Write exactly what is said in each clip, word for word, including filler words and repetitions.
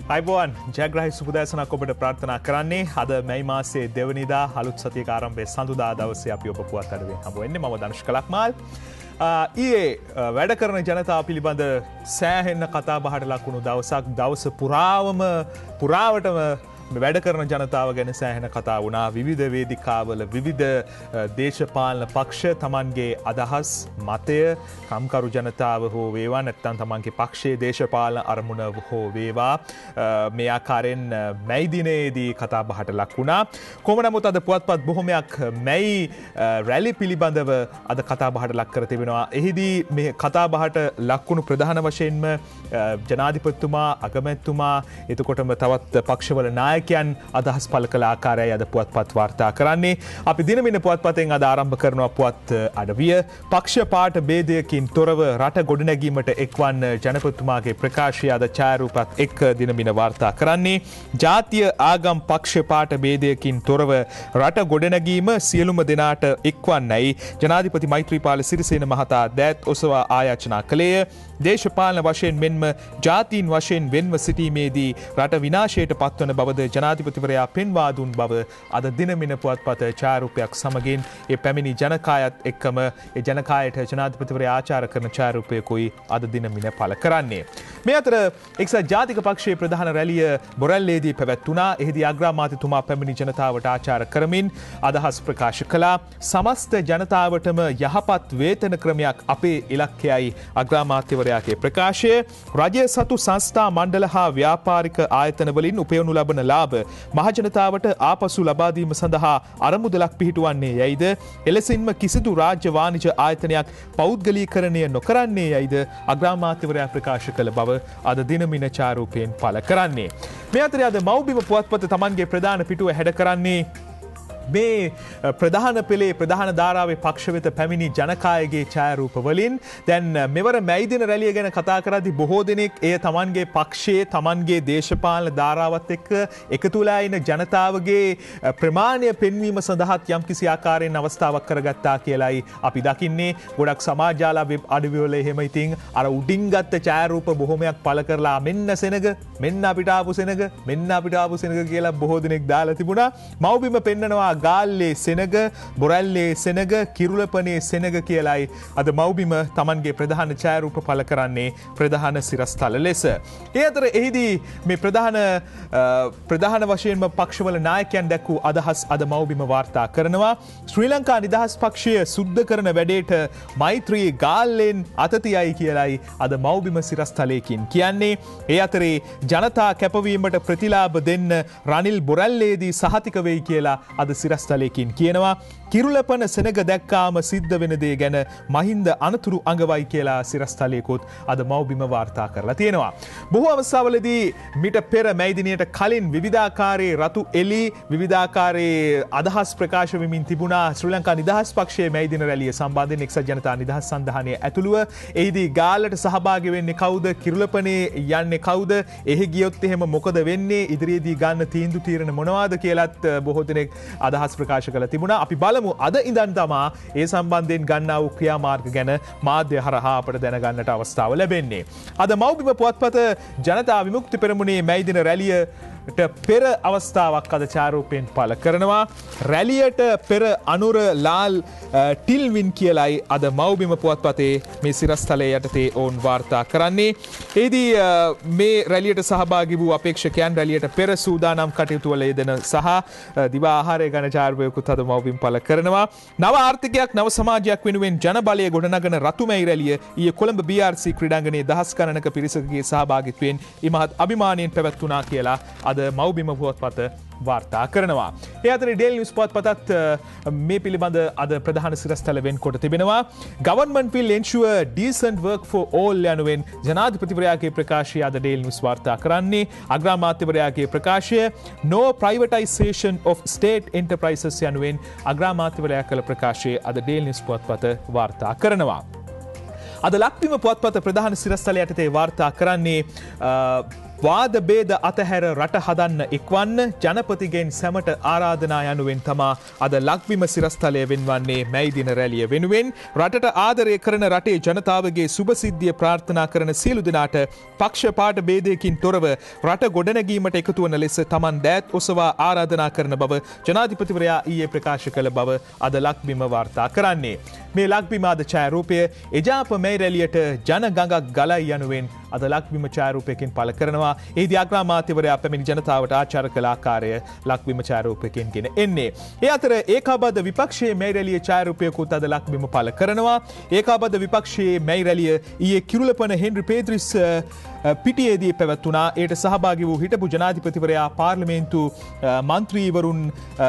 අයිබෝන් ජයග්‍රහී සුබදෑසනක් ඔබට ප්‍රාර්ථනා කරන්නේ අද මැයි මාසයේ දෙවනිදා අලුත් සතියක ආරම්භයේ සඳුදා දවසේ අපි ඔබ පුවත් අඩුවෙන් හමු වෙන්නේ. මම ධනුෂ් කලක්මාල්. ඊයේ වැඩ කරන ජනතාව පිළිබඳ සෑහෙන්න කතා බහට ලකුණු දවසක් දවස පුරාවම පුරාවටම වැඩ කරන ජනතාව ගැන සෑහෙන කතා වුණා. විවිධ වේදිකාවල විවිධ දේශපාලන පක්ෂ තමන්ගේ අදහස් මතය කම්කරු ජනතාව හෝ වේවා නැත්නම් තමන්ගේ පක්ෂයේ දේශපාලන අරමුණ හෝ වේවා මේ ආකාරයෙන් මැයි දිනේදී කතා බහට ලක් වුණා. කොහොම නමුත් අද පුවත්පත් බොහොමයක් මැයි රැලි පිළිබඳව අද කතා බහට ලක් කර තිබෙනවා. එහිදී මේ කතා බහට ලක්වුණු ප්‍රධාන වශයෙන්ම ජනාධිපතිතුමා අගමැතිතුමා එතකොටම තවත් පක්ෂවල නායක කියන් අදහස් පළ කළ ආකාරයයි අද පුවත්පත් වාර්තා කරන්නේ. අපි දිනමින පුවත්පතෙන් අද ආරම්භ කරනවා පුවත් අඩවිය. පක්ෂ පාට ભેදයකින් තොරව රට ගොඩනැගීමට එක්වන්න ජනපතිතුමාගේ ප්‍රකාශය අද ඡායාරූපත් එක්ක දිනමින වාර්තා කරන්නේ. ජාතිය ආගම් පක්ෂ පාට ભેදයකින් තොරව රට ගොඩනැගීම සියලුම දෙනාට එක්වන්නයි ජනාධිපති මෛත්‍රීපාල සිරිසේන මහතා දෑත් ඔසවා ආයාචනා කළේය. දේශපාලන වශයෙන් මෙන්ම ජාතීන් වශයෙන් වෙන්ව සිටීමේදී රට විනාශයට පත්වන බවද ජනාධිපතිවරයා පෙන්වා දුන් බව අද දිනමින පුවත්පත ඡායාරූපයක් සමගින් ඒ පැමිණි ජනකායත් එක්කම ඒ ජනකායට ජනාධිපතිවරයා ආචාර කරන ඡායාරූපයකුයි අද දිනමින පළ කරන්නේ. මේ අතර එක්සත් ජාතික පක්ෂයේ ප්‍රධාන රැළිය බොරැල්ලේදී පැවැත්වුණා. එහිදී අග්‍රාමාත්‍යතුමා පැමිණි ජනතාවට ආචාර කරමින් අදහස් ප්‍රකාශ කළා. සමස්ත ජනතාවටම යහපත් වේතන ක්‍රමයක් අපේ ඉලක්කයයි අග්‍රාමාත්‍යවරයාගේ ප්‍රකාශය. රජය සතු සංස්ථා මණ්ඩල හා ව්‍යාපාරික ආයතන වලින් උපයනු ලබන ලාභ මහජනතාවට ආපසු ලබා දීම සඳහා අරමුදලක් පිහිටුවන්නේ යයිද එලෙසින්ම කිසිදු රාජ්‍ය වාණිජ ආයතනයක් පෞද්ගලීකරණය නොකරන්නේ යයිද අග්‍රාමාත්‍යවරයා ප්‍රකාශ කළ බව අද දිනමින ඡායාරූපයෙන් පළ කරන්නේ. මේ අතරේ අද මව්බිම පුවත්පත තමන්ගේ ප්‍රධාන පිටුව හැඩ කරන්නේ මේ ප්‍රධාන පෙළේ ප්‍රධාන ධාරාවේ පක්ෂ වෙත පැමිණි ජනකායගේ ඡායාරූප වලින්. දැන් මෙවර මැයි දින රැළිය ගැන කතා කරද්දී බොහෝ දෙනෙක් එය තමන්ගේ පක්ෂයේ තමන්ගේ දේශපාලන ධාරාවත් එක්ක එකතු වෙලා ඉන ජනතාවගේ ප්‍රමාණය පෙන්වීම සඳහාත් යම්කිසි ආකාරයෙන් අවස්ථාවක් කරගත්තා කියලායි අපි දකින්නේ. ගොඩක් සමාජ ජාල වෙබ් අඩවිවල එහෙම ඉතින් අර උඩින් ගත්ත ඡායාරූප බොහොමයක් පළ කරලා මෙන්න සෙනග මෙන්න අපිට ආපු සෙනග මෙන්න අපිට ආපු සෙනග කියලා බොහෝ දෙනෙක් දාලා තිබුණා. මව්බිම පෙන්නනවා ගාල්ලේ සෙනග බොරැල්ලේ සෙනග කිරුළපනේ සෙනග කියලායි අද මව්බිම තමන්ගේ ප්‍රධාන ඡායාරූප පළ කරන්නේ ප්‍රධාන සිරස්තල ලෙස. ඒ අතර එහිදී මේ ප්‍රධාන ප්‍රධාන වශයෙන්ම පක්ෂවල නායකයන් දැක්වූ අදහස් අද මව්බිම වාර්තා කරනවා. ශ්‍රී ලංකා නිදහස් පක්ෂය සුද්ධ කරන වැඩේට මෛත්‍රී ගාල්ලෙන් අතතියයි කියලායි අද මව්බිම සිරස්තලයකින් කියන්නේ. ඒ අතරේ ජනතා කැපවීමට ප්‍රතිලාභ දෙන්න රනිල් බොරැල්ලේදී සහතික වෙයි කියලා අද සිරස්තලයකින් කියනවා. කිරුළපන සෙනග දැක්කාම සිද්ධ වෙන දේ ගැන මහින්ද අනතුරු අඟවයි කියලා සිරස්තලයකුත් අද මව්බිම වාර්තා කරලා තියෙනවා. බොහෝ අවස්ථාවලදී මිට පෙර මැයි දිනයට කලින් විවිධාකාරයේ රතු එලි විවිධාකාරයේ අදහස් ප්‍රකාශ වෙමින් තිබුණා ශ්‍රී ලංකා නිදහස් පක්ෂයේ මැයි දින රැළිය සම්බන්ධයෙන් එක්සත් ජනතා නිදහස් සන්ධානයේ ඇතුළුව. එහිදී ගාල්ලට සහභාගී වෙන්නේ කවුද? කිරුළපනේ යන්නේ කවුද? එහි ගියොත් එහෙම මොකද වෙන්නේ? ඉදිරියේදී ගන්න තීන්දුව తీරන මොනවාද කියලාත් බොහෝ දෙනෙක් අදහස් ප්‍රකාශ කළ තිබුණා. අපි බලමු අද ඉඳන් තමා ඒ සම්බන්ධයෙන් ගන්නා වූ ක්‍රියාමාර්ග ගැන මාධ්‍ය හරහා අපට දැනගන්නට අවස්ථාව ලැබෙන්නේ. අද මව්බිම පුවත්පත ජනතා විමුක්ති පෙරමුණේ මැයි දින රැළියට පෙර අවස්ථාවක් අද ඡායාරූපයෙන් පළ කරනවා. රැළියට පෙර අනුර ලාල් ටිල්වින් කියලායි අද මව්බිම පුවත්පතේ මේ සිරස්තලයේ යටතේ ඔවුන් වාර්තා කරන්නේ. එහිදී මේ රැළියට සහභාගී වූ අපේක්ෂකයන් රැළියට පෙර සූදානම් කටයුතු වල යෙදෙන සහ දිවා ආහාරය ගන්න ඡායාරූපයකුත් අද මව්බිම පළ කරනවා. නව ආර්ථිකයක් නව සමාජයක් වෙනුවෙන් ජනබලය ගොඩනගන රතුමැයි රැළිය ඊයේ කොළඹ බී ආර් සී ක්‍රීඩාංගණයේ දහස් ගණනක පිරිසකගේ සහභාගීත්වයෙන් ඉමහත් අභිමානයෙන් පැවැත්වුණා කියලා අද මව්බිම පුවත්පත වාර්තා කරනවා. ඒ අතරේ ඩේලි නිවුස් පුවත්පතත් මේ පිළිබඳ අද ප්‍රධාන සිරස්තල වෙන්කොට තිබෙනවා. Government will ensure decent work for all යනුවෙන් ජනාධිපතිවරයාගේ ප්‍රකාශය අද ඩේලි නිවුස් වාර්තා කරන්නේ. අග්‍රාමාත්‍යවරයාගේ ප්‍රකාශය no privatization of state enterprises යනුවෙන් අග්‍රාමාත්‍යවරයා කළ ප්‍රකාශය අද ඩේලි නිවුස් පුවත්පත වාර්තා කරනවා. අද ලක්බිම පුවත්පත ප්‍රධාන සිරස්තල යටතේ වාර්තා කරන්නේ වාද බේද අතහැර රට හදන්න එක්වන්න ජනපතිගෙන් සැමට ආරාධනා යනුවෙන් තමා අද ලක්බිම සිරස්තලය වෙන්වන්නේ මැයි දින රැළිය වෙනුවෙන් රටට ආදරය කරන රටේ ජනතාවගේ සුභසිද්ධිය ප්‍රාර්ථනා කරන සියලු දෙනාට පක්ෂ පාට බේදයකින් තොරව රට ගොඩනැගීමට එකතු වන ලෙස තමන් දෑත් ඔසවා ආරාධනා කරන බව ජනාධිපතිවරයා ඊයේ ප්‍රකාශ කළ බව අද ලක්බිම වාර්තා කරන්නේ. මේ ලක්බිම අද ඡායාරූපය එජාප මැයි රැළියට ජන ගඟක් ගලයි යනුවෙන් අද ලක්බිම ඡායාරූපයකින් පළ කරනවා. එහිදී අග්‍රාමාත්‍යවරයා පැමිණි ජනතාවට ආචාර කළ ආකාරය ලක්බිම ඡායාරූපයකින් ගෙන එන්නේ. ඒ අතර ඒකාබද්ධ විපක්ෂයේ මැයි රැළියේ ඡායාරූපයකුත් අද ලක්බිම පළ කරනවා. ඒකාබද්ධ විපක්ෂයේ මැයි රැළිය ඊයේ කිරුළපන හෙන්රි පේද්‍රිස් පිටියේදී පැවැත්වුණා. ඒට සහභාගී වූ හිටපු ජනාධිපතිවරයා පාර්ලිමේන්තු මන්ත්‍රීවරුන්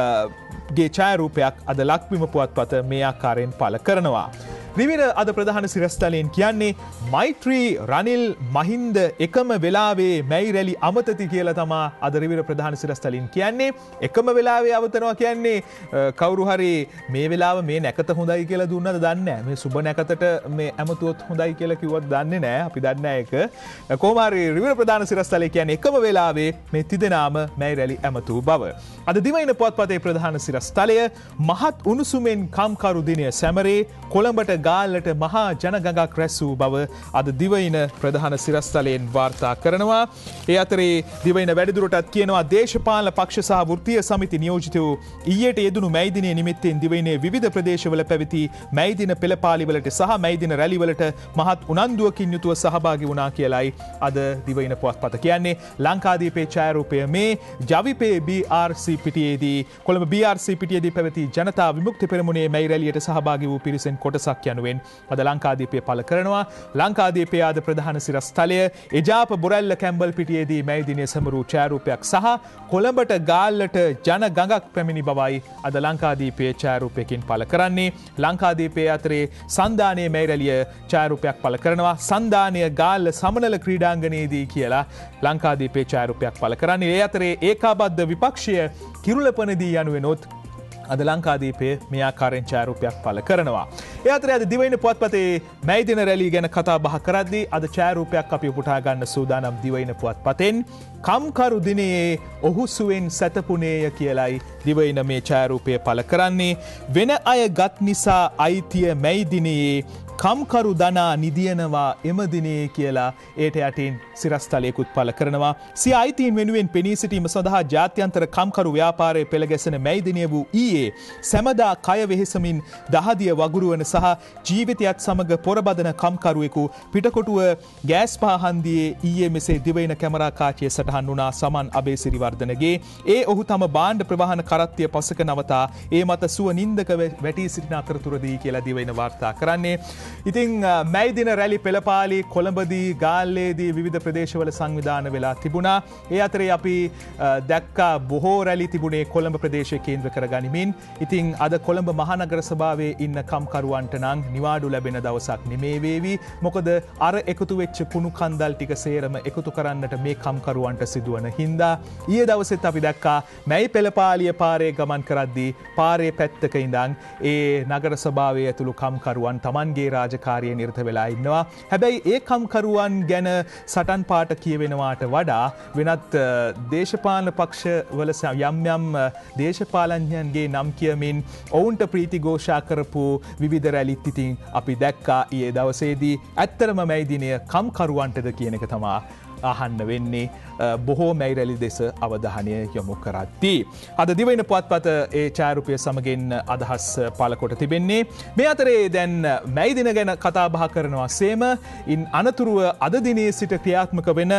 ගේ ඡායාරූපයක් අද ලක්බිම පුවත්පත මේ ආකාරයෙන් පළ කරනවා. රිවිර අද ප්‍රධාන සිරස්තලයෙන් කියන්නේ මෛත්‍රී රනිල් මහින්ද එකම වෙලාවේ මැයි රැලි අමතති කියලා තමා අද රිවිර ප්‍රධාන සිරස්තලින් කියන්නේ. එකම වෙලාවේ අවතනවා කියන්නේ කවුරු හරි මේ වෙලාව මේ නැකත හොඳයි කියලා දුන්නද දන්නේ නැහැ. මේ සුබ නැකතට මේ ඇමතුවොත් හොඳයි කියලා කිව්වත් දන්නේ නැහැ. අපි දන්නේ නැහැ ඒක. කොහොම හරි රිවිර ප්‍රධාන සිරස්තලය කියන්නේ එකම වෙලාවේ මේ තිදෙනාම මැයි රැලි ඇමතු බව. අද දිවයින පුවත්පතේ ප්‍රධාන සිරස්තලය මහත් උණුසුමෙන් කම්කරු දිනය සැමරේ කොළඹට ගාල්ලට මහා ජනගඟක් රැස් වූ බව අද දිවයින ප්‍රධාන සිරස්තලයෙන් වාර්තා කරනවා. ඒ අතරේ දිවයින වැඩිදුරටත් කියනවා දේශපාලන පක්ෂ සහ වෘත්තීය සමිති නියෝජිතයෝ ඊයට යෙදුණු මැයි දිනය නිමිත්තෙන් දිවයිනේ විවිධ ප්‍රදේශවල පැවති මැයි දින පෙළපාලිවලට සහ මැයි දින රැළිවලට මහත් උනන්දුවකින් යුතුව සහභාගී වුණා කියලයි අද දිවයින පුවත්පත කියන්නේ. ලංකාදීපේ ඡායාරූපය මේ ජවිපේ බී ආර් සී පිටියේදී කොළඹ බී ආර් සී පිටියේදී පැවති ජනතා විමුක්ති පෙරමුණේ මැයි රැළියට සහභාගී වූ පිරිසෙන් කොටසක් යනුවෙන් අද ලංකාදීපය පළ කරනවා. ලංකාදීපය ආද ප්‍රධාන සිරස්තලය එජාප බොරැල්ල කැම්බල් පිටියේදී මැයි දිනය සමරු ඡායාරූපයක් සහ කොළඹට ගාල්ලට ජන ගඟක් පැමිණි බවයි අද ලංකාදීපයේ ඡායාරූපයකින් පළ කරන්නේ. ලංකාදීපයේ අතරේ සන්දානයේ මැයි රැළිය ඡායාරූපයක් පළ කරනවා. සන්දානය ගාල්ල සමනල ක්‍රීඩාංගණයේදී කියලා ලංකාදීපයේ ඡායාරූපයක් පළ කරන්නේ. ඒ අතරේ ඒකාබද්ධ විපක්ෂය කිරුළපනදී යනුවෙනොත් අද ලංකාදීපයේ මේ ආකාරයෙන් ඡායාරූපයක් පළ කරනවා. ඒ අතරේ අද දිවයින පුවත්පතේ මැයි දින රැළිය ගැන කතා බහ කරද්දී අද ඡායාරූපයක් අපි උපුටා ගන්න සූදානම් දිවයින පුවත්පතෙන් කම්කරු දිනයේ ඔහු සුවෙන් සැතපුණේය කියලයි දිවයින මේ ඡායාරූපය පළ කරන්නේ. වෙන අය ගත් නිසා අයිතිය මැයි දිනයේ කම්කරු දනා නිදියනවා එම දිනේ කියලා ඒට යටින් සිරස්තලයකුත් පළ කරනවා. සිය අයිතීන් වෙනුවෙන් පෙනී සිටීම සඳහා ජාත්‍යන්තර කම්කරු ව්‍යාපාරයේ පෙළගැසෙන මැයි දිනය වූ ඊයේ සැමදා කය වෙහෙසමින් දහදිය වගුරුවන සහ ජීවිතයත් සමග පොරබදන කම්කරුවෙකු පිටකොටුව ගෑස් පාහන්දියේ ඊයේ මෙසේ දිවයින කැමරා කාචිය සටහන් වුණා සමන් අබේසිරිවර්ධනගේ. ඒ ඔහු තම භාණ්ඩ ප්‍රවාහන කරත්තිය පසක නවතා ඒ මත සුව නින්දක වැටී සිටින අතරතුරදී කියලා දිවයින වාර්තා කරන්නේ. ඉතින් මැයි දින රැලි පෙළපාලි කොළඹදී ගාල්ලේදී විවිධ ප්‍රදේශවල සංවිධාන වෙලා තිබුණා. ඒ අතරේ අපි දැක්කා බොහෝ රැලි තිබුණේ කොළඹ ප්‍රදේශය කේන්ද්‍ර කරගනිමින්. ඉතින් අද කොළඹ මහනගර සභාවේ ඉන්න කම්කරුවන්ට නම් නිවාඩු ලැබෙන දවසක් නෙමේ වේවි. මොකද අර එකතු වෙච්ච කුණු කන්දල් ටික සේරම එකතු කරන්නට මේ කම්කරුවන්ට සිදුවන හින්දා ඊයේ දවසෙත් අපි දැක්කා මැයි පෙළපාලිය පාරේ ගමන් කරද්දී පාරේ පැත්තක ඉඳන් ඒ නගර සභාවේ ඇතුළු කම්කරුවන් Tamanගේ රාජකාරිය නිරත වෙලා ඉන්නවා. හැබැයි ඒ කම්කරුවන් ගැන සටන් පාට කියවෙනවාට වඩා වෙනත් දේශපාලන පක්ෂවල යම් යම් දේශපාලඥයන්ගේ නම් කියමින් ඔවුන්ට ප්‍රීති ഘോഷා කරපු විවිධ රැලිත් ඉතින් අපි දැක්කා ඊයේ දවසේදී. ඇත්තරම මැයි දිනය කම්කරුවන්ටද කියන එක තමා අහන්න වෙන්නේ බොහෝ මැයි රැලි දෙස අවධානය යොමු කරද්දී. අද දිවයින පුවත්පත ඒ ඡායාරූපය සමගින් අදහස් පළ කොට තිබෙන්නේ. මේ අතරේ දැන් මැයි දින ගැන කතා බහ කරනවා සේම ඉන් අනතුරුව අද දිනේ සිට ක්‍රියාත්මක වෙන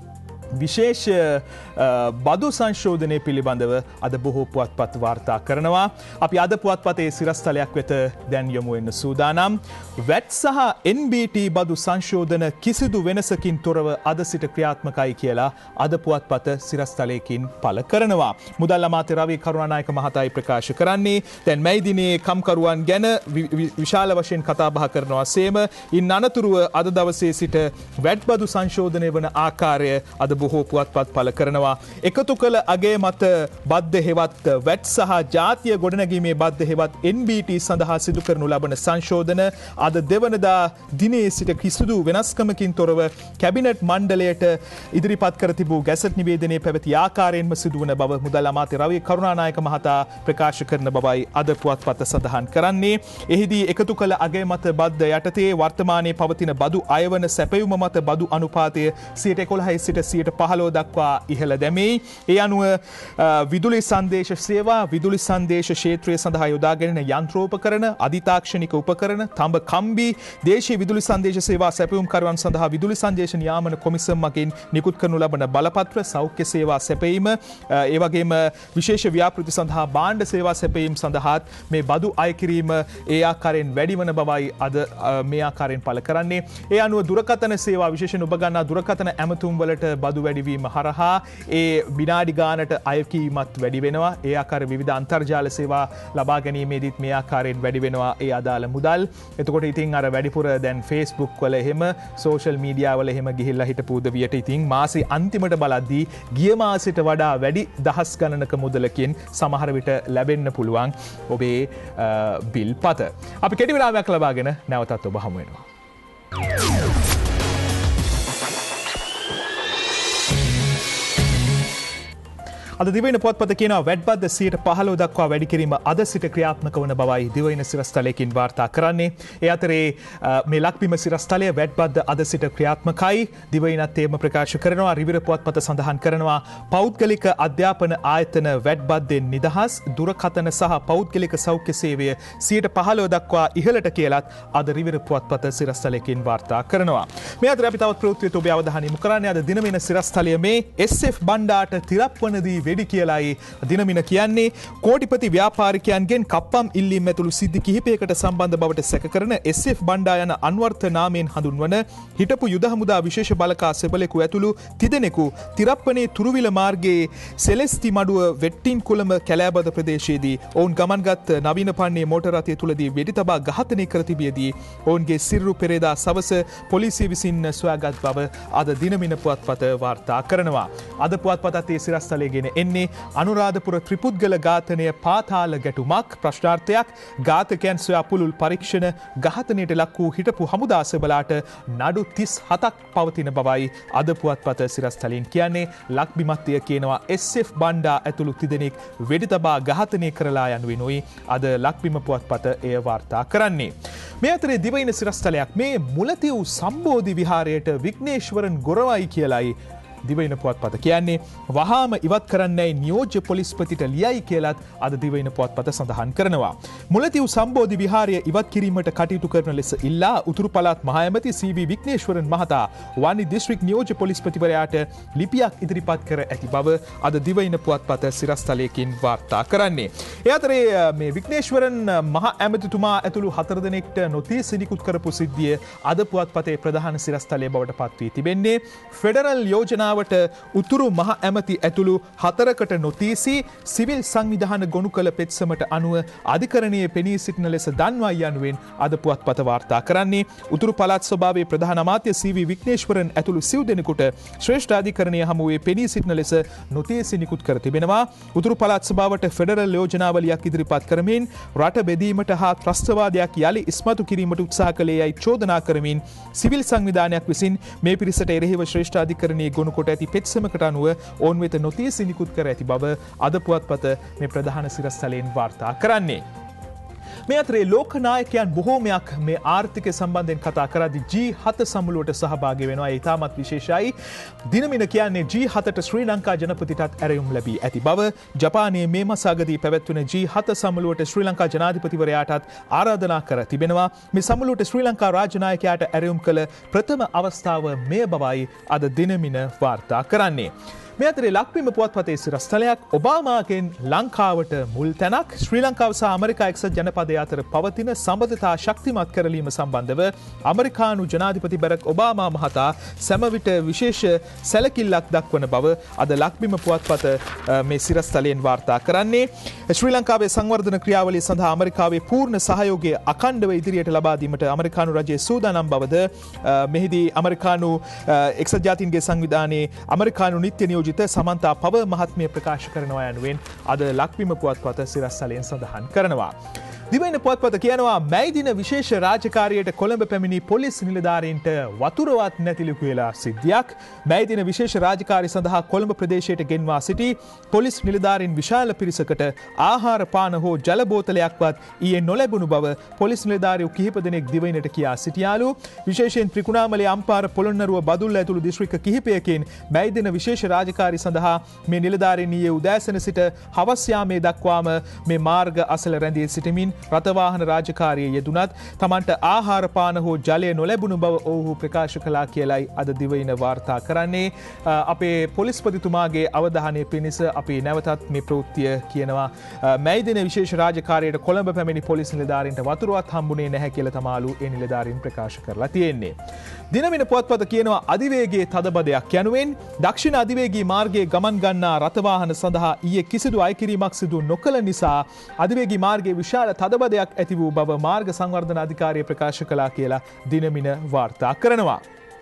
විශේෂ බදු සංශෝධනය පිළිබඳව අද බොහෝ පුවත්පත් වාර්තා කරනවා. අපි අද පුවත්පතේ සිරස්තලයක් වෙත දැන් යොමු වෙන්න සූදානම්. වැට් සහ එන් බී ටී බදු සංශෝධන කිසිදු වෙනසකින් තොරව අද සිට ක්‍රියාත්මකයි කියලා අද පුවත්පත සිරස්තලයකින් පළ කරනවා. මුදල් අමාත්‍ය රවී කරුණානායක මහතායි ප්‍රකාශ කරන්නේ දැන් මැයි දිනේ කම්කරුවන් ගැන විශාල වශයෙන් කතා බහ කරනවා සේම ඉන් අනතුරුව අද දවසේ සිට වැට් බදු සංශෝධනය වන ආකාරය අද බොහෝ පුවත්පත් පළ කරනවා. එකතු කළ අගේ මත බද්ධ හෙවත් වැට් සහ ජාතිය ගොඩනැගීමේ බද්ධ හෙවත් එන් බී ටී සඳහා සිදු කරනු ලබන සංශෝධන අද දෙවනදා දිනේ සිට කිසිදු වෙනස්කමකින් තොරව කැබිනට් මණ්ඩලයට ඉදිරිපත් කර තිබූ ගැසට් නිවේදනයේ පැවති ආකාරයෙන්ම සිදුවන බව මුදල් අමාත්‍ය රවී කරුණානායක මහතා ප්‍රකාශ කරන බවයි අද පුවත්පත සඳහන් කරන්නේ. එහිදී එකතු කළ අගේ මත බද්ධ යටතේ වර්තමානයේ පවතින බදු අයවන සැපයුම මත බදු අනුපාතය සියයට එකොළහයි සිට සියයට පහළොව දක්වා ඉහළ දැමෙයි. ඒ අනුව විදුලි සංදේශ සේවා, විදුලි සංදේශ ක්ෂේත්‍රය සඳහා යොදා ගැනෙන යන්ත්‍රෝපකරණ, අධිතාක්ෂණික උපකරණ, තඹ කම්බි, දේශීය විදුලි සංදේශ සේවා සැපයුම්කරුවන් සඳහා විදුලි සංදේශ නියාමන කොමිසම මගින් නිකුත් කරනු ලබන බලපත්‍ර, සෞඛ්‍ය සේවා සැපයීම, ඒ වගේම විශේෂ ව්‍යාපෘති සඳහා භාණ්ඩ සේවා සැපයීම සඳහාත් මේ බදු අය කිරීම ඒ ආකාරයෙන් වැඩි වන බවයි අද මේ ආකාරයෙන් පළ කරන්නේ. ඒ අනුව දුරකථන සේවා විශේෂයෙන් ඔබ ගන්නා දුරකථන ඇමතුම් වලට බදු වැඩිවීම හරහා ඒ විනාඩි ගානට අයකීමත් වැඩි වෙනවා. ඒ ආකාරයේ විවිධ අන්තර්ජාල සේවා ලබා ගැනීමේදීත් මේ ආකාරයෙන් වැඩි වෙනවා ඒ අදාළ මුදල්. එතකොට ඉතින් අර වැඩිපුර දැන් Facebook වල එහෙම සෝෂල් මීඩියා වල එහෙම ගිහිල්ලා හිටපු උදවියට ඉතින් මාසේ අන්තිමට බලද්දී ගිය මාසෙට වඩා වැඩි දහස් ගණනක මුදලකින් සමහර විට ලැබෙන්න පුළුවන් ඔබේ බිල් පත. අපි කෙටි විරාමයක් ලබාගෙන නැවතත් ඔබ හමු වෙනවා. අද දිවයින පුවත්පත කියනවා වැට් බද්ද සියයට පහළොව දක්වා වැඩි කිරීම අද සිට ක්‍රියාත්මක වන බවයි දිවයින සිරස්තලයකින් වාර්තා කරන්නේ. ඒ අතරේ මේ ලක්බිම සිරස්තලය වැට් බද්ද අද සිට ක්‍රියාත්මකයි. දිවයිනත් ඒම ප්‍රකාශ කරනවා. රිවිර පුවත්පත සඳහන් කරනවා පෞද්ගලික අධ්‍යාපන ආයතන වැට් බද්දෙන් නිදහස්, දුරකථන සහ පෞද්ගලික සෞඛ්‍ය සේවය සියයට පහළොව දක්වා ඉහළට කියලත් අද රිවිර පුවත්පත සිරස්තලයකින් වාර්තා කරනවා. මේ අතර අපි තවත් ප්‍රවෘත්තියට ඔබේ අවධානය යොමු කරන්නේ අද දිනමින සිරස්තලය මේ එස් එෆ් බණ්ඩාට තිරප්වනදී වෙඩි කියලායි දිනමින කියන්නේ. කෝටිපති ව්‍යාපාරිකයන්ගෙන් කප්පම් ඉල්ලීම් ඇතුළු සිද්ධි කිහිපයකට සම්බන්ධ බවට සැක කරන එස් එෆ් බණ්ඩා යන අන්වර්ථ නාමයෙන් හඳුන්වන හිටපු යුද හමුදා විශේෂ බලකා සෙබලෙකු ඇතුළු තිදෙනෙකු තිරප්පනේ තුරුවිල මාර්ගයේ සෙලෙස්ති මඩුව වෙට්ටින් කුළම කැලෑබද ප්‍රදේශයේදී ඔවුන් ගමන්ගත් නවීන පන්නේ මෝටර් රථය තුලදී වෙඩි තබා ඝාතනය කර තිබියදී ඔවුන්ගේ සිරුරු පෙරේදා සවස පොලිසිය විසින් සොයාගත් බව අද දිනමින පුවත්පත වාර්තා කරනවා. අද පුවත්පතත් ඒ සිරස්තලයේ ගෙන එන්නේ අනුරාධපුර ත්‍රිපුද්ගල ඝාතනය පාතාල ගැටුමක් ප්‍රශ්නාර්ථයක්, ඝාතකයන් සොයා පුළුල් පරීක්ෂණ, ඝාතනයට ලක් වූ හිටපු හමුදා සෙබලාට නඩු තිස් හතක් පවතින බවයි අද පුවත්පත සිරස්තලින් කියන්නේ. ලක්බිමත්ය කියනවා එස් එෆ් බණ්ඩා ඇතුළු තිදෙනෙක් වෙඩි තබා ඝාතනය කරලා යනුවෙනුයි අද ලක්බිම පුවත්පත එය වාර්තා කරන්නේ. මේ අතරේ දිවයින සිරස්තලයක් මේ මුලතිව් සම්බෝධි විහාරයට විග්නේශ්වරන් ගොරවයි කියලයි දිවයින පුවත්පත කියන්නේ. වහාම ඉවත් කරන්නයි නියෝජ්‍ය පොලිස්පතිට ලියයි කියලත් අද දිවයින පුවත්පත සඳහන් කරනවා. මුලතිව් සම්බෝධි විහාරය ඉවත් කිරීමට කටයුතු කරන ලෙස ඉල්ලා උතුරු පළාත් මහ ඇමති සී වී විග්නේශ්වරන් මහතා වන්නි දිස්ත්‍රික් නියෝජ්‍ය පොලිස්පතිවරයාට ලිපියක් ඉදිරිපත් කර ඇති බව අද දිවයින පුවත්පත සිරස්තලයකින් වාර්තා කරන්නේ. ඒ අතරේ මේ විග්නේශ්වරන් මහ ඇමතිතුමා ඇතුළු හතර දෙනෙක්ට නොතීසි නිකුත් කරපු සිද්ධිය අද පුවත්පතේ ප්‍රධාන සිරස්තලය බවට පත් වී තිබෙන්නේ. ෆෙඩරල් යෝජනා උතුරු මහ ඇමති ඇතුළු හතරකට නොතීසි සිවිල් සංවිධාන ගොනු කළ පෙත්සමට අනුව අධිකරණයේ පෙනී සිටින ලෙස දන්වයි යනුවෙන් අද පුවත්පත වාර්තා කරන්නේ. උතුරු පළාත් සභාවේ ප්‍රධාන අමාත්‍ය සී වී විග්නේශ්වරන් ඇතුළු සිව් දෙනෙකුට ශ්‍රේෂ්ඨ අධිකරණය හමුවේ පෙනී සිටින ලෙස නොතීසි නිකුත් කර තිබෙනවා. උතුරු පළාත් සභාවට ෆෙඩරල් යෝජනාවලියක් ඉදිරිපත් කරමින් රට බෙදීමට හා ත්‍රස්තවාදයක් යලි ඉස්මතු කිරීමට උත්සාහ කළේ යයි චෝදනා කරමින් සිවිල් සංවිධානයක් විසින් මේ පිරිසට එරෙහිව ශ්‍රේෂ්ඨ අධිකරණයේ ගොනු කොට ඇති පෙත්සමකට අනුව ඔවුන් වෙත නොතීසි නිකුත් කර ඇති බව අද පුවත්පත මේ ප්‍රධාන සිරස්තලයෙන් වාර්තා කරන්නේ. මේ අතරේ ලෝකනායකයන් බොහෝමයක් මේ ආර්ථිකය සම්බන්ධයෙන් කතා කරද්දී ජී හත සමුළුවට සහභාගී වෙනවා. ඒ ඉතාමත් විශේෂයි. දිනමින කියන්නේ ජී හතට ශ්‍රී ලංකා ජනපතිටත් ඇරයුම් ලැබී ඇති බව. ජපානයේ මේ මස අගදී පැවැත්වෙන ජී හත සමුළුවට ශ්‍රී ලංකා ජනාධිපතිවරයාටත් ආරාධනා කර තිබෙනවා. මේ සමුළුවට ශ්‍රී ලංකා රාජ්‍ය නායකයාට ඇරයුම් කළ ප්‍රථම අවස්ථාව මෙය බවයි අද දිනමින වාර්තා කරන්නේ. මේ අතරේ ලක්බිම පුවත්පතේ සිරස්තලයක් ඔබාමාගෙන් ලංකාවට මුල් තැනක් ශ්‍රී ලංකාව සහ ඇමරිකා එක්සත් ජනපදය රාජකාරිය අතර පවතින සම්බන්ධතා ශක්තිමත් කරලීම සම්බන්ධව ඇමරිකානු ජනාධිපති බරක් ඔබාමා මහතා සෑම විට විශේෂ සැලකිල්ලක් දක්වන බව අද ලක්බිම පුවත්පත මේ සිරස්තලයෙන් වාර්තා කරන්නේ. ශ්‍රී ලංකාවේ සංවර්ධන ක්‍රියාවලිය සඳහා ඇමරිකාවේ පූර්ණ සහයෝගය අඛණ්ඩව ඉදිරියට ලබා දීමට ඇමරිකානු රජය සූදානම් බවද මෙහිදී ඇමරිකානු එක්සත් ජාතීන්ගේ සංවිධානයේ ඇමරිකානු නිත්‍ය නියෝජිත සමන්තා පව මහත්මිය ප්‍රකාශ කරනවා යනුවෙන් අද ලක්බිම පුවත්පත සිරස්තලයෙන් සඳහන් කරනවා. දිවයින පුවත්පත කියනවා මැයි දින විශේෂ රාජකාරියට කොළඹ පැමිණි පොලිස් නිලධාරීන්ට වතුරවත් නැතිලු කියලා සිද්ධියක්. මැයි දින විශේෂ රාජකාරී සඳහා කොළඹ ප්‍රදේශයට ගෙන්වා සිටි පොලිස් නිලධාරීන් විශාල පිරිසකට ආහාර පාන හෝ ජල බෝතලයක්වත් ඊයේ නොලැබුණු බව පොලිස් නිලධාරීහු කිහිප දෙනෙක් දිවයිනට කියා සිටියාලු. විශේෂයෙන් ත්‍රිකුණාමලයේ අම්පාර පොළොන්නරුව බදුල්ල ඇතුළු දිස්ත්‍රික්ක කිහිපයකින් මැයි දින විශේෂ රාජකාරී සඳහා මේ නිලධාරීන් ඊයේ උදෑසන සිට හවස් යාමේ දක්වාම මේ මාර්ග අසල රැඳී සිටමින් රථවාහන රාජකාරියේ යෙදුනත් තමන්ට ආහාර පාන හෝ ජලය නොලැබුණු බව ඔවුහු ප්‍රකාශ කළා කියලයි අද දිවයින වාර්තා කරන්නේ. අපේ පොලිස්පතිතුමාගේ අවධානය පිණිස අපි නැවතත් මේ ප්‍රවෘත්තිය කියනවා මැයි දින විශේෂ රාජකාරියට කොළඹ පැමිණි පොලිස් නිලධාරීන්ට වතුරවත් හම්බුනේ නැහැ කියලා තමාලු ඒ නිලධාරීන් ප්‍රකාශ කරලා තියෙන්නේ. දිනමින පුවත්පත කියනවා අධිවේගයේ තදබදයක් යනුවෙන් දක්ෂිණ අධිවේගී මාර්ගයේ ගමන් ගන්නා රථවාහන සඳහා ඊයේ කිසිදු අයකිරීමක් සිදු නොකළ නිසා අධිවේගී මාර්ගයේ විශාල තදබදයක් ඇති වූ බව මාර්ග සංවර්ධන අධිකාරිය ප්‍රකාශ කළා කියලා දිනමින වාර්තා කරනවා.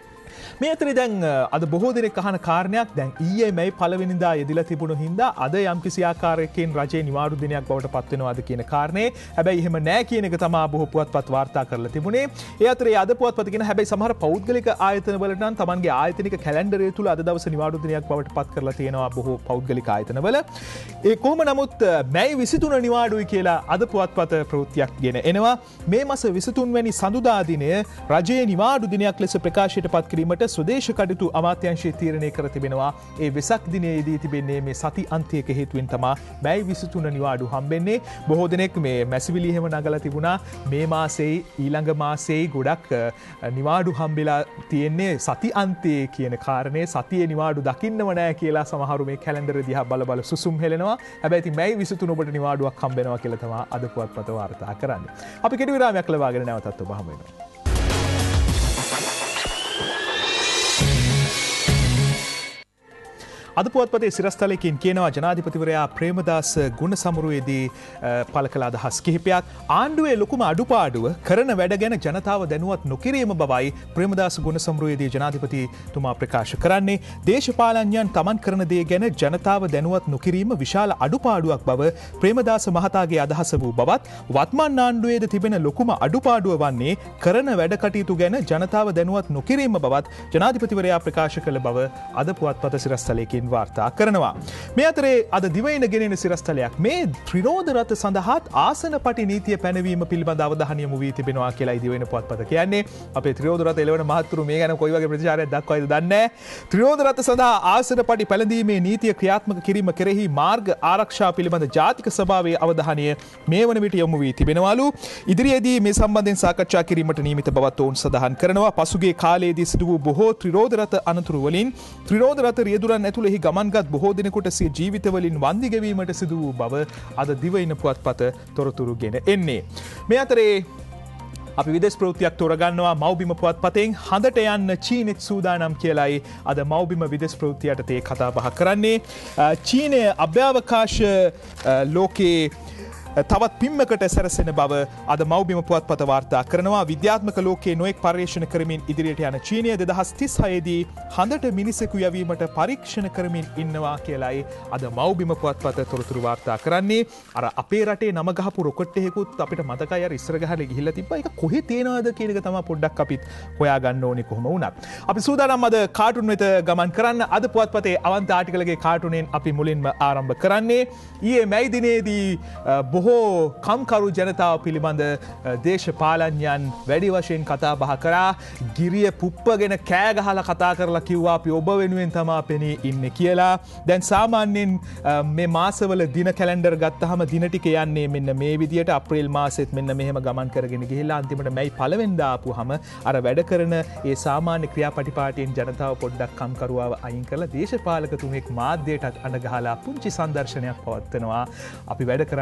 මේ අතරේ දැන් අද බොහෝ දෙනෙක් අහන කාරණයක් දැන් ඊයේ මැයි පළවෙනිදා යෙදිලා තිබුණු හින්දා අද යම්කිසි ආකාරයකින් රජයේ නිවාඩු දිනයක් බවට පත් වෙනවාද කියන කාරණේ. හැබැයි එහෙම නෑ කියන එක තමයි බොහෝ පුවත්පත් වාර්තා කරලා තිබුණේ. ඒ අතරේ අද පුවත්පත කියන හැබැයි සමහර පෞද්ගලික ආයතන වලට නම් Tamanගේ ආයතනික කැලෙන්ඩරය තුල අද දවසේ නිවාඩු දිනයක් බවට පත් කරලා තියෙනවා බොහෝ පෞද්ගලික ආයතනවල. ඒ කොහොම නමුත් මැයි විසිතුන නිවාඩුයි කියලා අද පුවත්පත ප්‍රවෘත්තියක් ගෙන එනවා. මේ මාස විසිතුන් වැනි සඳුදා දිනය රජයේ නිවාඩු දිනයක් ලෙස ප්‍රකාශයට පත් කිරීමට ස්වදේශ කටයුතු අමාත්‍යාංශය තීරණය කර තිබෙනවා. ඒ වෙසක් දිනයේදී තිබෙන්නේ මේ සති අන්තයක හේතුවෙන් තමයි මැයි විසිතුන නිවාඩු හම්බෙන්නේ. බොහෝ දෙනෙක් මේ මැසිවිලි එහෙම නගලා තිබුණා. මේ මාසෙයි ඊළඟ මාසෙයි ගොඩක් නිවාඩු හම්බෙලා තියෙන්නේ සති අන්තයේ කියන කාරණේ. සතියේ නිවාඩු දකින්නම නැහැ කියලා සමහරු මේ කැලෙන්ඩර් දිහා බල බල සුසුම් හෙලනවා. හැබැයි ඉතින් මැයි විසිතුන ඔබට නිවාඩුවක් හම්බෙනවා කියලා තමයි අද පුවත්පත වාර්තා කරන්නේ. අපි කෙටි විරාමයක් ලබාගෙන නැවතත් ඔබ හමු වෙනවා. අද පුවත්පතේ සිරස්තලයකින් කියනවා ජනාධිපතිවරයා ප්‍රේමදාස ගුණසමරුවේදී පළ කළ අදහස් කිහිපයක්. ආණ්ඩුවේ ලොකුම අඩුපාඩුව කරන වැඩ ගැන ජනතාව දැනුවත් නොකිරීම බවයි ප්‍රේමදාස ගුණසමරුවේදී ජනාධිපතිතුමා ප්‍රකාශ කරන්නේ. දේශපාලඥයන් තමන් කරන දේ ගැන ජනතාව දැනුවත් නොකිරීම විශාල අඩුපාඩුවක් බව ප්‍රේමදාස මහතාගේ අදහස වූ බවත් වත්මන් ආණ්ඩුවේද තිබෙන ලොකුම අඩුපාඩුව වන්නේ කරන වැඩ කටයුතු ගැන ජනතාව දැනුවත් නොකිරීම බවත් ජනාධිපතිවරයා ප්‍රකාශ කළ බව අද පුවත්පත සිරස්තලයකින් වාර්තා කරනවා. මේ අතරේ අද දිවයින ගෙනෙන සිරස්තලයක් මේ ත්‍රිරෝද රථ සඳහාත් ආසන පටි නීතිය පැනවීම පිළිබඳ අවධානය යොමු වී තිබෙනවා කියලා දිවයින පුවත්පත කියන්නේ. අපේ ත්‍රිරෝද රථ එළවන මහත්තුරු මේ ගැන කොයි වගේ ප්‍රතිචාරයක් දක්වයිද දන්නේ නැහැ. ත්‍රිරෝද රථ සඳහා ආසන පටි පැළඳීමේ නීතිය ක්‍රියාත්මක කිරීම කෙරෙහි මාර්ග ආරක්ෂා පිළිබඳ ජාතික සභාවේ අවධානය මේ වන විට යොමු වී තිබෙනවලු. ඉදිරියේදී මේ සම්බන්ධයෙන් සාකච්ඡා කිරීමට නියමිත බවත් ඔවුන් සඳහන් කරනවා. පසුගිය කාලයේදී සිදු වූ බොහෝ ත්‍රිරෝද රථ අනතුරු වලින් ත්‍රිරෝද රථ රියදුරන් ඇතුළේ ගමන්ගත් බොහෝ දෙනෙකුට සිය ජීවිතවලින් වන්දි ගෙවීමට සිදු වූ බව අද දිවයින පුවත්පත තොරතුරු ගෙන එන්නේ. මේ අතරේ අපි විදේශ ප්‍රවෘත්තියක් තෝරගන්නවා මව්බිම පුවත්පතෙන් හඳට යන්න චීනෙත් සූදානම් කියලයි අද මව්බිම විදේශ ප්‍රවෘත්තියට තේ කතා බහ කරන්නේ. චීනය අභ්‍යවකාශ ලෝකයේ තවත් පිම්මකට සැරසෙන බව අද මව්බිම පුවත්පත වාර්තා කරනවා. විද්‍යාත්මක ලෝකයේ නොයෙක් පර්යේෂණ කරමින් ඉදිරියට යන චීනය දෙදහස් තිස් හයේදී හඳට මිනිසෙකු යැවීමට පරීක්ෂණ කරමින් ඉන්නවා කියලයි අද මව්බිම පුවත්පත තොරතුරු වාර්තා කරන්නේ. අර අපේ රටේ නම ගහපු රොකට් එකකුත් අපිට මතකයි අර ඉස්සර ගහලා ගිහිල්ලා තිබ්බා. ඒක කොහෙ තියෙනවද කියන එක තමයි පොඩ්ඩක් අපිත් හොයාගන්න ඕනේ කොහොම වුණත්. අපි සූදානම් අද කාටුන් වෙත ගමන් කරන්න. අද පුවත්පතේ අවන්ත ආටිකලගේ කාටුනෙන් අපි මුලින්ම ආරම්භ කරන්නේ. ඊයේ මැයි දිනේදී බොහෝ කම්කරු ජනතාව පිළිබඳ දේශපාලඥයන් වැඩි වශයෙන් කතා බහ කරා. ගිරිය පුප්පගෙන කෑ ගහලා කතා කරලා කිව්වා අපි ඔබ වෙනුවෙන් තමා පෙනී ඉන්නේ කියලා. දැන් සාමාන්‍යයෙන් මේ මාසවල දින කැලෙන්ඩර් ගත්තහම දින ටික යන්නේ මෙන්න මේ විදියට. අප්‍රේල් මාසෙත් මෙන්න මෙහෙම ගමන් කරගෙන ගිහිල්ලා අන්තිමට මැයි පළවෙනිදා ආපුවාම අර වැඩ කරන ඒ සාමාන්‍ය ක්‍රියාපටිපාටියෙන් ජනතාව පොඩ්ඩක් කම්කරුවාව අයින් කරලා දේශපාලකතුමෙක් මාධ්‍යයටත් අඬ ගහලා පුංචි සංදර්ශනයක් පවත්වනවා. අපි වැඩ කරන්නේ ඔබතුමා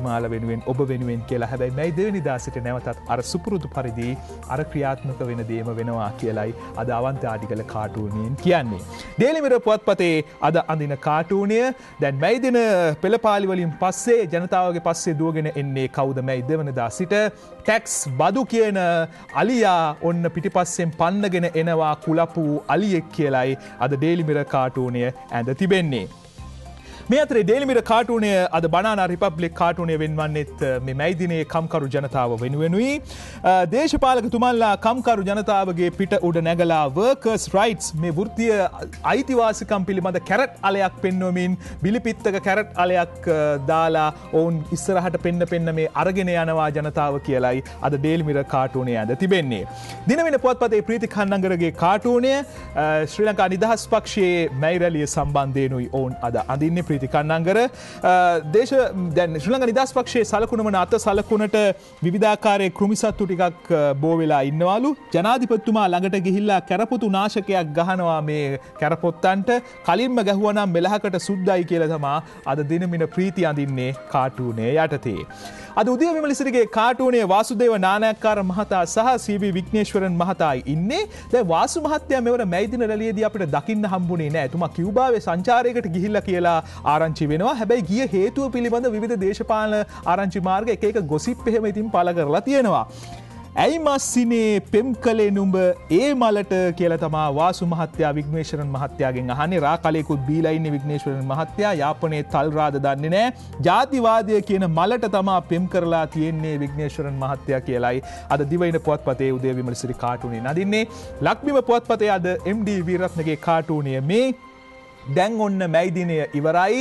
ඔබතුමාලා වෙනුවෙන් ඔබ වෙනුවෙන් කියලා. හැබැයි මැයි දෙවෙනිදා සිට නැවතත් අර සුපුරුදු පරිදි අර ක්‍රියාත්මක වෙන දේම වෙනවා කියලයි අද අවන්ත ආටිගල කාටූනියෙන් කියන්නේ. ඩේලි මිරර් පුවත්පතේ අද අඳින කාටූනය දැන් මැයි දින පෙළපාලි වලින් පස්සේ ජනතාවගේ පස්සේ දුවගෙන එන්නේ කවුද? මැයි දෙවෙනිදා සිට ටැක්ස් බදු කියන අලියා ඔන්න පිටිපස්සෙන් පන්නගෙන එනවා කුලපු අලියෙක් කියලයි අද ඩේලි මිරර් කාටූනය ඇඳ තිබෙන්නේ. මේ අතරේ ඩේලි මිරර් කාටූනය අද බනානා රිපබ්ලික් කාටූනය වෙන්වන්නෙත් මේ මැයි දිනේ කම්කරු ජනතාව වෙනුවෙනුයි. දේශපාලකතුමන්ලා කම්කරු ජනතාවගේ පිට උඩ නැගලා වර්කර්ස් රයිට්ස් මේ වෘත්තීය අයිතිවාසිකම් පිළිබඳ කැරට් අලයක් පෙන්වමින් බිලිපිත්තක කැරට් අලයක් දාලා ඔවුන් ඉස්සරහට පෙන්න පෙන්න මේ අරගෙන යනවා ජනතාව කියලයි අද ඩේලි මිරර් කාටූනය ඇඳ තිබෙන්නේ. දිනවෙන පුවත්පතේ ප්‍රීති කන්නංගරගේ කාටූනය ශ්‍රී ලංකා නිදහස් පක්ෂයේ මැයි රැළිය සම්බන්ධයෙන්ුයි ඔවුන් අද අඳින්නේ. ප්‍රීති කන්නංගර දේශ දැන් ශ්‍රී ලංකා නිදහස් පක්ෂයේ සලකුණම අත සලකුණට විවිධාකාරයේ කෘමිසත්තු ටිකක් බෝ වෙලා ඉන්නවලු. ජනාධිපතිතුමා ළඟට ගිහිල්ලා කැරපොතු නාශකයක් ගහනවා මේ කැරපොත්තන්ට. කලින්ම ගැහුවා නම් මෙලහකට සුද්දයි කියලා තමයි අද දිනමින ප්‍රීති අඳින්නේ කාටූනය යටතේ. අද උදය විමලිසිරිගේ කාටූනයේ වාසුදේව නානායක්කාර මහතා සහ සී.වී. විග්නේශ්වරන් මහතායි ඉන්නේ. දැන් වාසු මහත්තයා මෙවර මැයි දින රැළියේදී අපිට දකින්න හම්බුනේ නැහැ. එතුමා කියුබාවේ සංචාරයකට ගිහිල්ලා කියලා ආරංචි වෙනවා. හැබැයි ගිය හේතුව පිළිබඳ විවිධ දේශපාලන ආරංචි මාර්ග එක එක ගොසිප් එහෙම ඉතින් පළ කරලා තියෙනවා. ඇයි මස්සිනේ පෙම් කලේ නුඹ ඒ මලට කියලා තමා වාසු මහත්තයා විග්නේශ්වරන් මහත්තයාගෙන් අහන්නේ. රා කලයකුත් බීලා ඉන්නේ විග්නේශ්වරන් මහත්තයා. යාපනයේ තල් රාද දන්නේ නැහැ. ජාතිවාදය කියන මලට තමා පෙම් කරලා තියෙන්නේ විග්නේශ්වරන් මහත්තයා කියලයි අද දිවයින පුවත්පතේ උදේ විමලසිරි කාටූනේ නදින්නේ. ලක්බිම පුවත්පතේ අද එම් ඩී වීරරත්නගේ කාටූනය මේ දැන් ඔන්න මැයි දිනය ඉවරයි.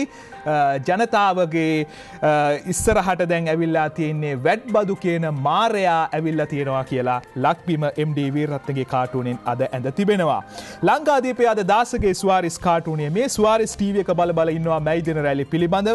ජනතාවගේ ඉස්සරහට දැන් ඇවිල්ලා තියෙන්නේ වැඩ් බදු කියන මාරයා ඇවිල්ලා තියෙනවා කියලා ලක්බිම එම් ඩී වීරරත්නගේ කාටූනෙන් අද ඇඳ තිබෙනවා. ලංකාදීපේ අද දාසගේ සුවාරිස් කාටූනය මේ සුවාරිස් ටීවී එක බල බල ඉන්නවා මැයි දින රැලි පිළිබඳව.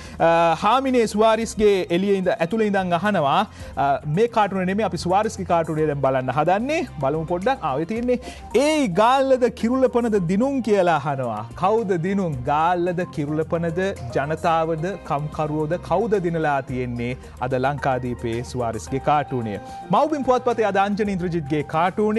හාමිනේ සුවාරිස්ගේ එළියේ ඉඳ ඇතුළේ ඉඳන් අහනවා මේ කාටූනේ නෙමෙයි අපි සුවාරිස්ගේ කාටූනේ දැන් බලන්න හදන්නේ. බලමු පොඩ්ඩක්. ආවේ තියෙන්නේ ඒයි ගාල්ලද කිරුළපනද දිනුම් කියලා අහනවා. කවුද දිනුම්? ගාල්ලද කිරුළපනද ජනතාවද කම්කරුවෝද කවුද දිනලා තියෙන්නේ අද ලංකාදීපේ සුවාරිස්ගේ කාටූනය. මව්බිම් පුවත්පතේ අද අංජන ඉන්ද්‍රජිත්ගේ කාටූනය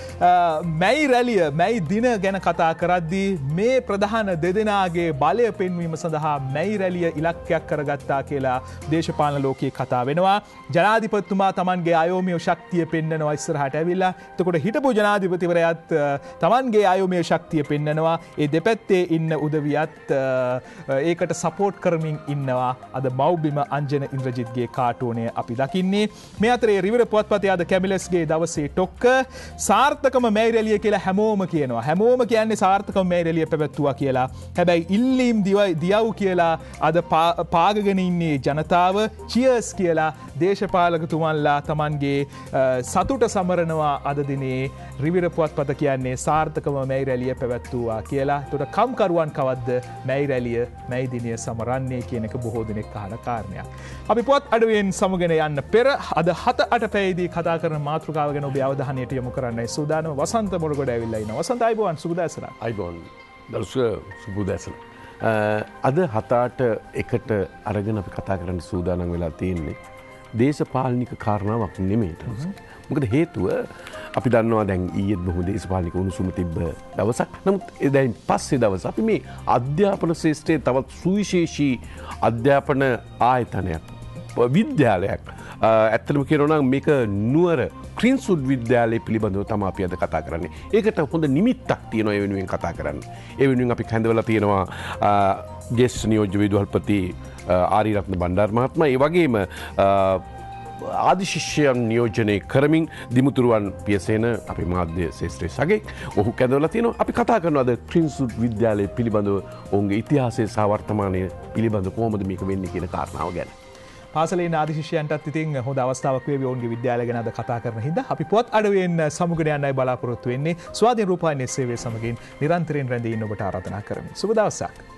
මැයි රැළිය මැයි දින ගැන කතා කරද්දී මේ ප්‍රධාන දෙදෙනාගේ බලය පෙන්වීම සඳහා මැයි රැළිය ඉලක්කයක් කරගත්තා කියලා දේශපාලන ලෝකයේ කතා වෙනවා. ජනාධිපතිතුමා තමන්ගේ අයෝමය ශක්තිය පෙන්නනවා ඉස්සරහට ඇවිල්ලා. එතකොට හිටපු ජනාධිපතිවරයාත් තමන්ගේ අයෝමය ශක්තිය පෙන්නනවා. ඒ දෙපැත්තේ ඉන්න උදවියත් ඒකට සපෝට් කරමින් ඉන්නවා අද මව්බිම අංජන ඉන්ද්‍රජිත්ගේ කාටූනය අපි දකින්නේ. මේ අතරේ රිවර පුවත්පතේ අද කැමිලස්ගේ දවසේ ටොක්ක සාර්ථකම මැයි රැළිය කියලා හැමෝම කියනවා. හැමෝම කියන්නේ සාර්ථකම මැයි රැළිය පැවැත්තුවා කියලා. හැබැයි ඉල්ලීම් දියව් කියලා අද පාගගෙන ඉන්නේ ජනතාව. චියර්ස් කියලා දේශපාලකතුමන්ලා තමන්ගේ සතුට සමරනවා අද දිනේ. රිවර පුවත්පත කියන්නේ සාර්ථකම මැයි රැළිය පැවැත්තුවා කියලා. එතකොට කම්කරුවන් කවද්ද මැයි රැළිය මැයි දිනය සමරන්නේ කියන එක බොහෝ දෙනෙක් අහන කාරණයක්. අපි පුවත් අඩුවෙන් සමුගෙන යන්න පෙර අද හත අට පැයදී කතා කරන මාතෘකාව ගැන ඔබේ අවධානයට යොමු කරන්නයි සූදානම. වසන්ත මොරගොඩ ඇවිල්ලා ඉනවා. වසන්ත අයිබෝන් සුබ දැසන. අයිබෝන් දර්ශක සුබ දැසන. අද හත අට එකට අරගෙන අපි කතා කරන්න සූදානම් වෙලා තියෙන්නේ දේශපාලනික කාරණාවක් නෙමෙයි. මොකද හේතුව අපි දන්නවා දැන් ඊයේත් බොහෝ දේශපාලනික උණුසුම තිබ්බ දවසක්. නමුත් එදායින් පස්සේ දවස අපි මේ අධ්‍යාපන ශාස්ත්‍රයේ තවත් සුවිශේෂී අධ්‍යාපන ආයතනයක් විද්‍යාලයක් ඇත්තටම කියනවා නම් මේක නුවර ක්‍රින්සුඩ් විද්‍යාලය පිළිබඳව තමයි අපි අද කතා කරන්නේ. ඒකට හොඳ නිමිත්තක් තියෙනවා ඒ වෙනුවෙන් කතා කරන්න. ඒ වෙනුවෙන් අපි කැඳවලා තියෙනවා ජ්‍යෙෂ්ඨ නියෝජ්‍ය විදුහල්පති ආරියරත්න බණ්ඩාර මහත්මයා. ඒ වගේම ආදිශිෂ්‍යයන් නියෝජනය කරමින් දිමුතුරුවන් පියසේන අපි මාධ්‍ය ශාස්ත්‍රයේ සගෙක් ඔහු කැඳවලා තියෙනවා. අපි කතා කරනවා අද ක්‍රින්සුඩ් විද්‍යාලය පිළිබඳව ඔවුන්ගේ ඉතිහාසය සහ වර්තමානය පිළිබඳව කොහොමද මේක වෙන්නේ කියන කාරණාව ගැන. පාසලේ නාදිශිෂ්‍යයන්ටත් ඉතින් හොඳ අවස්ථාවක් වේවි ඔවුන්ගේ විද්‍යාලය ගැන අද කතා කරන හින්දා අපි පුවත් අඩුවෙන් සමුගෙන යන්නයි බලාපොරොත්තු වෙන්නේ. ස්වාධීන රූපවාහිනී සේවය සමගින් නිරන්තරයෙන් රැඳී ඉන්න ඔබට ආරාධනා කරමි. සුබ දවසක්.